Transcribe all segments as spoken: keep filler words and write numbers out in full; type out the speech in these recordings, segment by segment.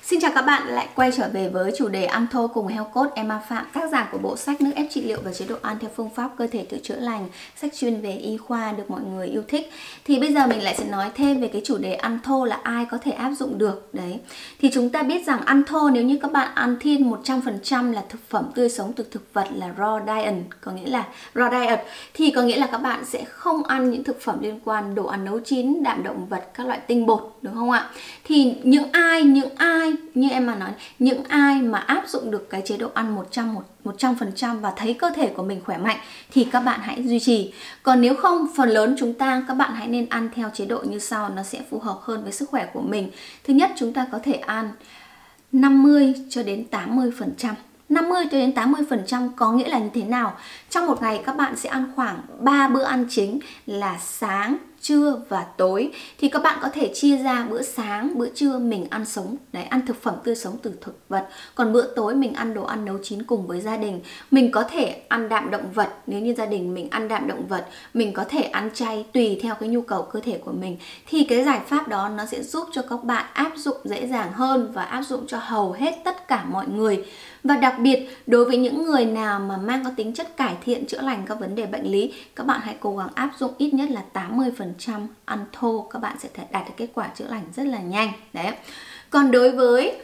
Xin chào các bạn, lại quay trở về với chủ đề ăn thô cùng Health Coach Emma Phạm, tác giả của bộ sách Nước ép trị liệu và chế độ ăn theo phương pháp cơ thể tự chữa lành, sách chuyên về y khoa được mọi người yêu thích. Thì bây giờ mình lại sẽ nói thêm về cái chủ đề ăn thô là ai có thể áp dụng được. Đấy. Thì chúng ta biết rằng ăn thô, nếu như các bạn ăn thiên một trăm phần trăm là thực phẩm tươi sống từ thực vật, là raw diet, có nghĩa là raw diet, thì có nghĩa là các bạn sẽ không ăn những thực phẩm liên quan đồ ăn nấu chín, đạm động vật, các loại tinh bột, đúng không ạ? Thì những ai, những ai như em mà nói, những ai mà áp dụng được cái chế độ ăn một trăm phần trăm và thấy cơ thể của mình khỏe mạnh thì các bạn hãy duy trì. Còn nếu không, phần lớn chúng ta, các bạn hãy nên ăn theo chế độ như sau, nó sẽ phù hợp hơn với sức khỏe của mình. Thứ nhất, chúng ta có thể ăn năm mươi cho đến tám mươi phần trăm. năm mươi cho đến tám mươi phần trăm có nghĩa là như thế nào? Trong một ngày các bạn sẽ ăn khoảng ba bữa ăn chính là sáng, trưa và tối. Thì các bạn có thể chia ra bữa sáng, bữa trưa mình ăn sống, đấy, ăn thực phẩm tươi sống từ thực vật. Còn bữa tối mình ăn đồ ăn nấu chín cùng với gia đình. Mình có thể ăn đạm động vật, nếu như gia đình mình ăn đạm động vật. Mình có thể ăn chay tùy theo cái nhu cầu cơ thể của mình. Thì cái giải pháp đó nó sẽ giúp cho các bạn áp dụng dễ dàng hơn và áp dụng cho hầu hết tất cả mọi người. Và đặc biệt đối với những người nào mà mang có tính chất cải thiện, chữa lành các vấn đề bệnh lý, các bạn hãy cố gắng áp dụng ít nhất là tám mươi phần trăm ăn thô, các bạn sẽ thể đạt được kết quả chữa lành rất là nhanh. Đấy. Còn đối với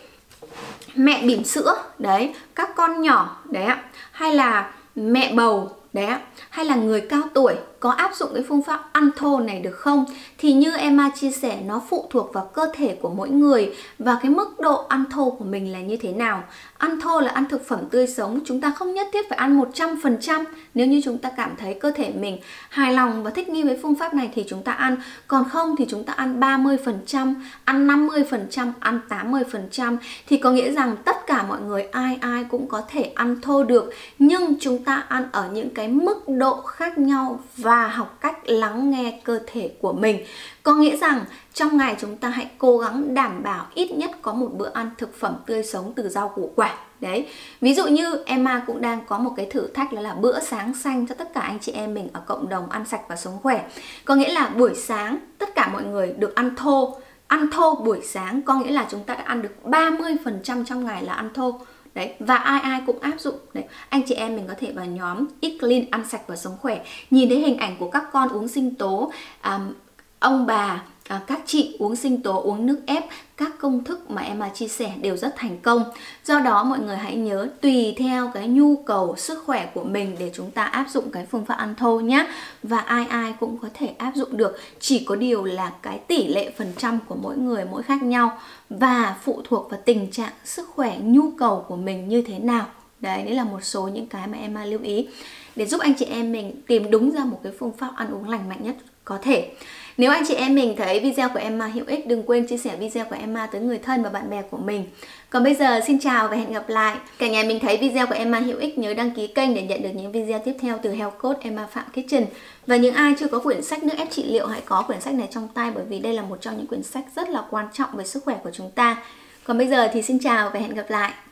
mẹ bỉm sữa, đấy, các con nhỏ, đấy ạ, hay là mẹ bầu, đấy ạ, hay là người cao tuổi có áp dụng cái phương pháp ăn thô này được không? Thì như Emma chia sẻ, nó phụ thuộc vào cơ thể của mỗi người và cái mức độ ăn thô của mình là như thế nào. Ăn thô là ăn thực phẩm tươi sống, chúng ta không nhất thiết phải ăn một trăm phần trăm. Nếu như chúng ta cảm thấy cơ thể mình hài lòng và thích nghi với phương pháp này thì chúng ta ăn. Còn không thì chúng ta ăn ba mươi phần trăm, ăn năm mươi phần trăm, ăn tám mươi phần trăm. Thì có nghĩa rằng tất cả mọi người ai ai cũng có thể ăn thô được. Nhưng chúng ta ăn ở những cái mức độ khác nhau và học cách lắng nghe cơ thể của mình. Có nghĩa rằng trong ngày chúng ta hãy cố gắng đảm bảo ít nhất có một bữa ăn thực phẩm tươi sống từ rau củ quả. Đấy. Ví dụ như Emma cũng đang có một cái thử thách, đó là bữa sáng xanh cho tất cả anh chị em mình ở cộng đồng ăn sạch và sống khỏe. Có nghĩa là buổi sáng tất cả mọi người được ăn thô. Ăn thô buổi sáng có nghĩa là chúng ta đã ăn được ba mươi phần trăm trong ngày là ăn thô. Đấy, và ai ai cũng áp dụng. Đấy, anh chị em mình có thể vào nhóm Eat Clean, ăn sạch và sống khỏe, nhìn thấy hình ảnh của các con uống sinh tố, à, ông bà, à, các chị uống sinh tố, uống nước ép, các công thức mà Emma chia sẻ đều rất thành công. Do đó mọi người hãy nhớ tùy theo cái nhu cầu sức khỏe của mình để chúng ta áp dụng cái phương pháp ăn thô nhé. Và ai ai cũng có thể áp dụng được, chỉ có điều là cái tỷ lệ phần trăm của mỗi người mỗi khác nhau và phụ thuộc vào tình trạng sức khỏe, nhu cầu của mình như thế nào. Đấy, đấy là một số những cái mà Emma lưu ý để giúp anh chị em mình tìm đúng ra một cái phương pháp ăn uống lành mạnh nhất có thể. Nếu anh chị em mình thấy video của Emma hữu ích, đừng quên chia sẻ video của Emma tới người thân và bạn bè của mình. Còn bây giờ xin chào và hẹn gặp lại. Cả nhà mình thấy video của Emma hữu ích, nhớ đăng ký kênh để nhận được những video tiếp theo từ Health Coach Emma Phạm Kitchen. Và những ai chưa có quyển sách Nước ép trị liệu, hãy có quyển sách này trong tay, bởi vì đây là một trong những quyển sách rất là quan trọng về sức khỏe của chúng ta. Còn bây giờ thì xin chào và hẹn gặp lại.